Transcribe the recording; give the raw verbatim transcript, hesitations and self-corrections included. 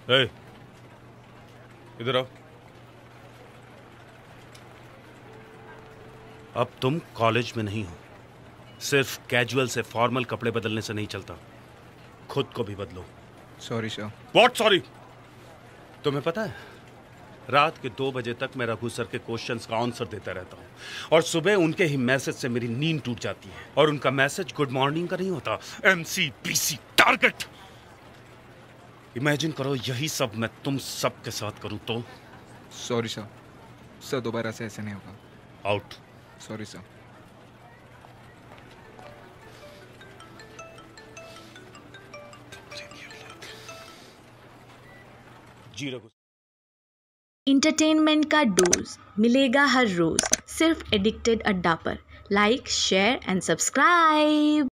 ए, इधर आओ। अब तुम कॉलेज में नहीं हो। सिर्फ कैजुअल से फॉर्मल कपड़े बदलने से नहीं चलता, खुद को भी बदलो। Sorry sir. What sorry? तुम्हें पता है, रात के दो बजे तक मैं रघु सर के क्वेश्चंस का आंसर देता रहता हूँ और सुबह उनके ही मैसेज से मेरी नींद टूट जाती है। और उनका मैसेज गुड मॉर्निंग का नहीं होता, एमसी पीसी टारगेट। इमेजिन करो यही सब मैं तुम सब के साथ करूं तो। सॉरी सर, सर दोबारा से ऐसे नहीं होगा। आउट। Sorry sir. जी रघु। इंटरटेनमेंट का डोज मिलेगा हर रोज सिर्फ एडिक्टेड अड्डा पर। Like share and subscribe.